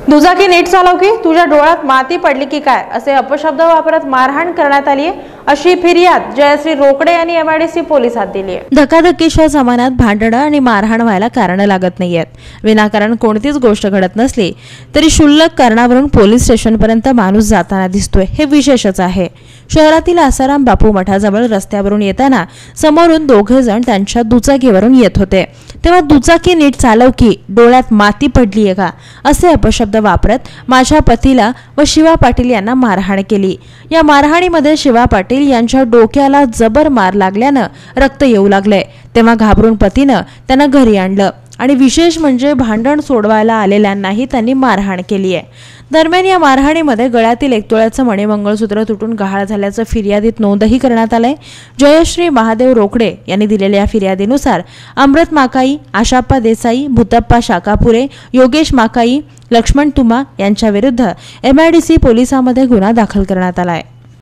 दुचाकी नीट चालव की तुझ्या डोळ्यात माती पडली की काय असे अपशब्द वापरत मारहाण करण्यात आली आहे, अशी फिर्याद जयश्री रोकडे यांनी एमआयडीसी पोलिसात दिली आहे। धकाधकीच्या जमान्यात भांडणं आणि मारहाण व्हायला कारण लागत नाहीयेत। विनाकारण कोणतीच गोष्ट घडत नसली तरी क्षुल्लक कारणावरून पोलीस स्टेशनपर्यंत माणूस जाताना दिसतोय हे विशेषच आहे। शहरातील आसाराम बापू मठाजवळ रस्त्यावरून येताना समोरून दोघे जण त्यांच्या दुचाकीवरून येत होते, तेव्हा दुचाकी नीट चालव की डोळ्यात माती पडलीये का असे अपशब्द वापरत माझ्या पतीला व शिवा पाटील यांना मारहाण केली। या मारहाणीमध्ये शिवा पाटील यांच्या डोक्याला जबर मार लागल्यानं रक्त येऊ लागले, तेव्हा घाबरून पतीनं त्यांना घरी आणलं आणि विशेष म्हणजे भांडण सोडवायला आलेल्यांनाही त्यांनी मारहाण केली आहे। दरम्यान या मारहाणीमध्ये गळ्यातील 1 तोळ्याचं मणिमंगळसूत्र तुटून गहाळ झाल्याचं फिर्यादीत नोंदही करण्यात आलंय। जयश्री महादेव रोकडे यांनी दिलेल्या फिर्यादीनुसार अमृत माकाई, आशाप्पा देसाई, भूतप्पा शाकापुरे, योगेश माकाई, लक्ष्मण तुमा यांच्या विरुद्ध एमआयडीसी पोलिसांमध्ये गुन्हा दाखल करण्यात आलाय।